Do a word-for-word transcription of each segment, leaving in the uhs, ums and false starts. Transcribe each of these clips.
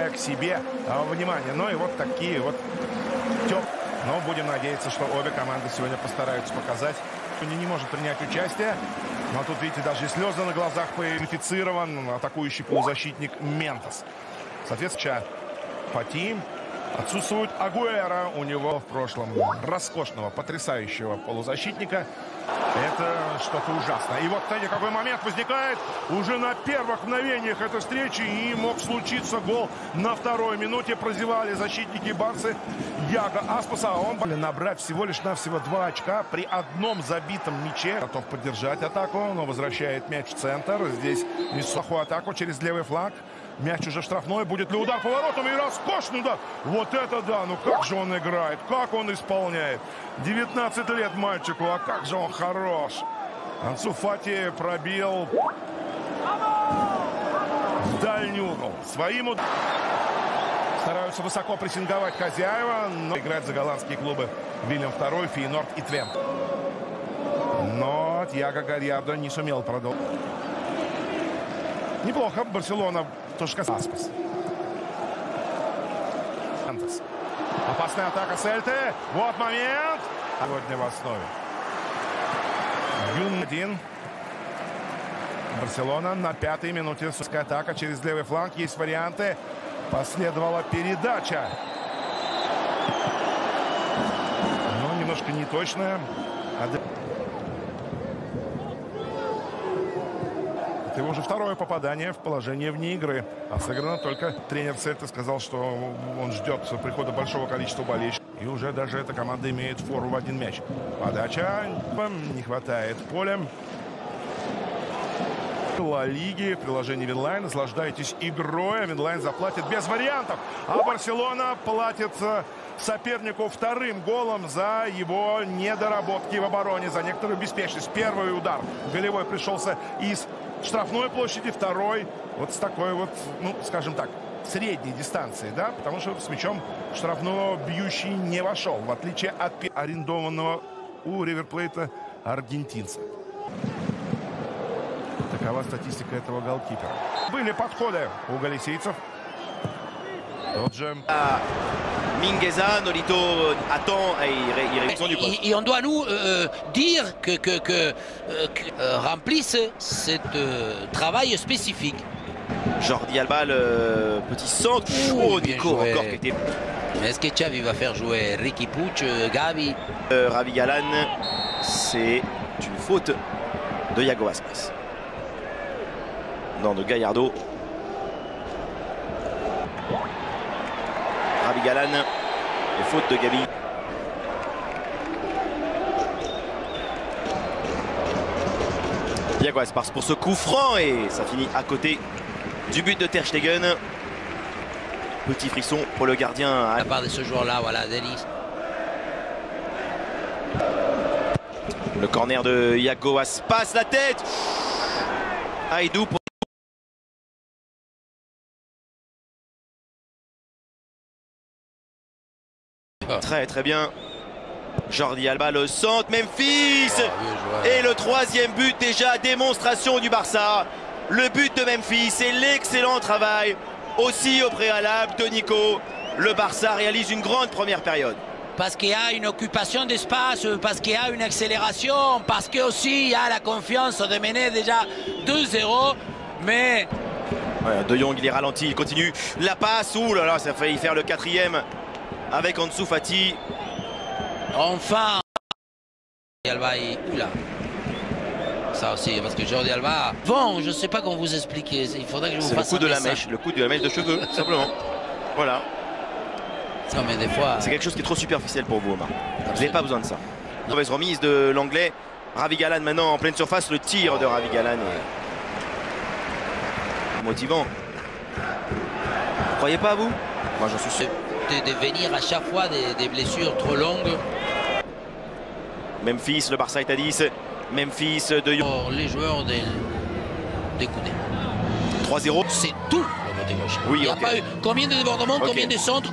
к себе а, внимание. Ну и вот такие вот тёп. Но будем надеяться, что обе команды сегодня постараются показать. Не, не может принять участие. Но тут, видите, даже и слезы на глазах поинфицирован атакующий полузащитник Ментос. Соответственно, Фати. Отсутствует Агуэро. У него в прошлом роскошного, потрясающего полузащитника. Это что-то ужасное. И вот, кстати, какой момент возникает уже на первых мгновениях этой встречи. И мог случиться гол на второй минуте. Прозевали защитники Барсы Яго Аспаса. Он набрать всего лишь навсего два очка при одном забитом мяче. Готов поддержать атаку, но возвращает мяч в центр. Здесь неплохую атаку через левый фланг. Мяч уже штрафной. Будет ли удар поворотом? И роскошный удар. Вот это да! Ну как же он играет, как он исполняет. девятнадцать лет мальчику, а как же он хорош. Ансу Фати пробил в дальний угол. Своим ударом стараются высоко прессинговать хозяева, но играть за голландские клубы Вильям второй, Фейнорд и Твент. Но Тьяго Гальярдо не сумел продолжить. Неплохо. Барселона тоже касался. Опасная атака Сельты. Вот момент. Сегодня в основе. Юн один. Барселона на пятой минуте. Атака через левый фланг. Есть варианты. Последовала передача. Ну, немножко неточная. Это его уже второе попадание в положение вне игры. А сыграно только тренер Сельты сказал, что он ждет прихода большого количества болельщиков. И уже даже эта команда имеет фору в один мяч. Подача. Не хватает поля. Ла Лиги в приложении Винлайн. Наслаждайтесь игрой. Винлайн заплатит без вариантов. А Барселона платит сопернику вторым голом за его недоработки в обороне, за некоторую беспечность. Первый удар голевой пришелся из штрафной площади, второй вот с такой вот, ну, скажем так, средней дистанции, да, потому что с мячом штрафного бьющий не вошел, в отличие от арендованного у Риверплейта аргентинца. Такова статистика этого голкипера. Были подходы у галисийцев. Tот же... Mingueza, Nolito attend et il répond du poste. Et on doit nous euh, dire que, que, que, euh, que euh, remplisse ce euh, travail spécifique. Jordi Alba, le petit centre. Oh, Nico encore qui était. Est-ce que Xavi va faire jouer Riqui Puig, Gavi? euh, Ravi Galan, c'est une faute de Iago Aspas. Non, de Gallardo. Ravi Galan, et faute de Gavi. Iago Aspas pour ce coup franc et ça finit à côté du but de Ter Stegen. Petit frisson pour le gardien. À la part de ce joueur-là, voilà, Denis. Le corner de Iago Aspas, la tête. Aïdou pour... Très très bien. Jordi Alba, le centre, Memphis. Oh, et le troisième but déjà, démonstration du Barça. Le but de Memphis et l'excellent travail aussi au préalable de Nico. Le Barça réalise une grande première période. Parce qu'il y a une occupation d'espace, parce qu'il y a une accélération, parce qu'il aussi il y a la confiance de mener déjà deux zéro. Mais... Ouais, De Jong, il est ralenti, il continue. La passe, ouh là là, ça a failli faire le quatrième avec Ansu Fati. Enfin, Alba est là. Ça aussi, parce que Jordi Alba... Bon, je ne sais pas comment vous expliquer. Il faudrait que je vous fasse le coup de message. la mèche, le coup de la mèche de cheveux, simplement. Voilà. Non, mais des fois... C'est quelque chose qui est trop superficiel pour vous, Omar. Vous n'avez pas besoin de ça. Mauvaise remise de l'anglais. Ravi Galan maintenant en pleine surface. Le tir de Ravi Galan est motivant. Vous croyez pas, vous? Moi, j'en suis sûr. De, de venir à chaque fois des, des blessures trop longues. Memphis, le Barça est à dix. Memphis, De Jong. Pour les joueurs des de Koundé. trois zéro. C'est tout le côté gauche. Oui, il n'y a okay. pas eu combien de débordements, okay. Combien de centres.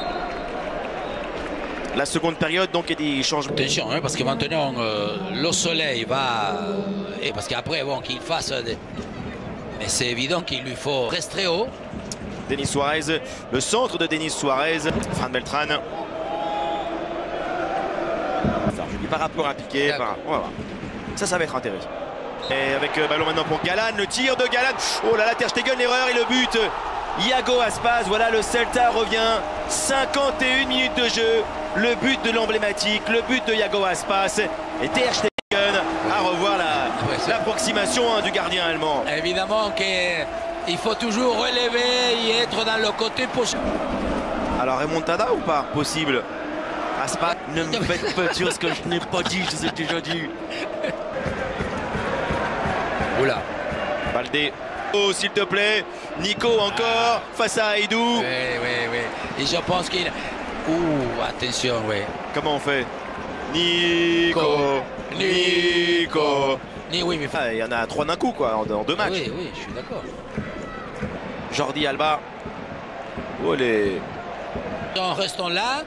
La seconde période, donc, il y a des changements. Attention, hein, parce que maintenant, euh, le soleil va... Euh, et parce qu'après, bon, qu'il fasse... Des... Mais c'est évident qu'il lui faut rester haut. Denis Suarez, le centre de Denis Suarez. Fran Beltran. Alors, je dis par rapport à Piqué. Par... On va voir. Ça, ça va être intéressant. Et avec le ballon maintenant pour Galán, le tir de Galán. Oh là là, Ter Stegen, l'erreur et le but. Iago Aspas, voilà, le Celta revient. cinquante et une minutes de jeu. Le but de l'emblématique, le but de Iago Aspas. Et Ter Stegen à revoir l'approximation la, hein, du gardien allemand. Évidemment qu'il faut toujours relever et être dans le côté possible. Alors remontada ou pas? Possible. Aspas, ne me faites pas dire ce que je n'ai pas dit, je vous ai déjà dit. Oula. Baldé. Oh, s'il te plaît. Nico encore face à Aïdou. Oui, oui, oui. Et je pense qu'il... Ouh, attention, oui. Comment on fait? Nico. Nico. Ni, oui, mais... Ah, il y en a trois d'un coup, quoi, en, en deux matchs. Oui, oui, je suis d'accord. Jordi Alba. Olé. Donc, restons là.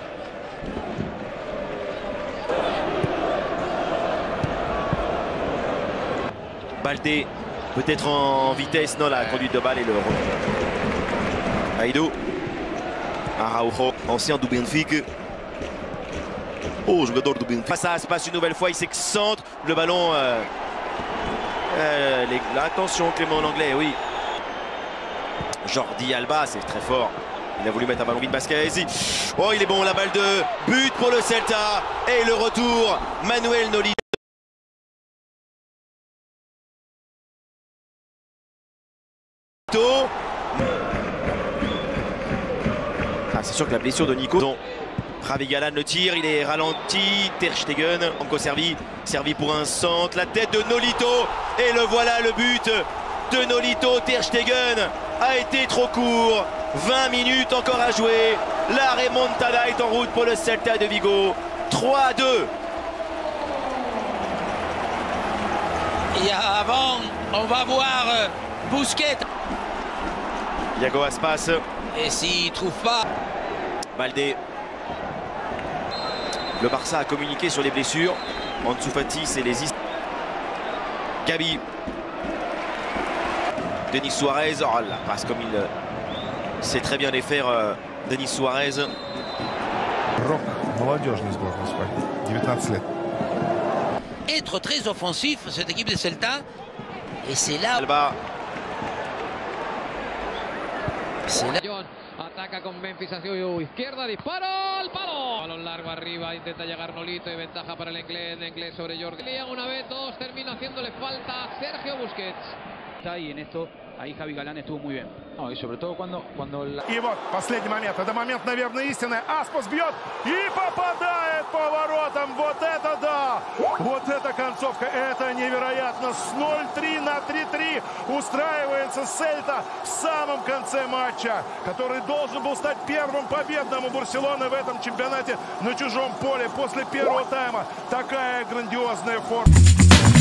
Baldé, peut-être en vitesse, non, la conduite de balle et le... Aïdou. Araujo, ancien du Benfica. Oh, je m'adore du Benfica. Ça se passe une nouvelle fois, il s'excentre. Le ballon... Euh... Euh, les... Là, attention, Clément Langlais, oui. Jordi Alba, c'est très fort. Il a voulu mettre un ballon vide Vasquez. Oh, il est bon, la balle de but pour le Celta. Et le retour, Manuel Nolito. Ah, c'est sûr que la blessure de Nico. Donc, Javi Galán le tire, il est ralenti. Ter Stegen, encore servi, servi pour un centre. La tête de Nolito. Et le voilà, le but de Nolito. Ter Stegen a été trop court. vingt minutes encore à jouer. La remontada est en route pour le Celta de Vigo. trois à deux. Et avant, on va voir Busquets. Iago Aspas. Et s'il ne trouve pas... Baldé. Le Barça a communiqué sur les blessures. Ansu Fati, c'est les is. Gabi. Denis Suarez. Oh la passe comme il sait très bien les faire, euh, Denis Suarez. Рок, молодежный сборной Испании, девятнадцать лет. Être très offensif, cette équipe de Celta. Et c'est là... Alba. C'est là... Ataca con Memphis hacia izquierda, disparo al palo. Balón largo arriba, intenta llegar Nolito y ventaja para el inglés, de inglés sobre Jordi. Lían una vez, dos, termina haciéndole falta a Sergio Busquets. Y en esto, ahí Javi Galán estuvo muy bien. No, y sobre todo cuando... cuando la... И вот последний момент. Это момент, наверное, истинный. Аспас бьет и попадает по воротам. Вот это да! Вот эта концовка. Это невероятно. С ноль три на три три устраивается Сельта в самом конце матча, который должен был стать первым победным у Барселоны в этом чемпионате на чужом поле после первого тайма. Такая грандиозная форма.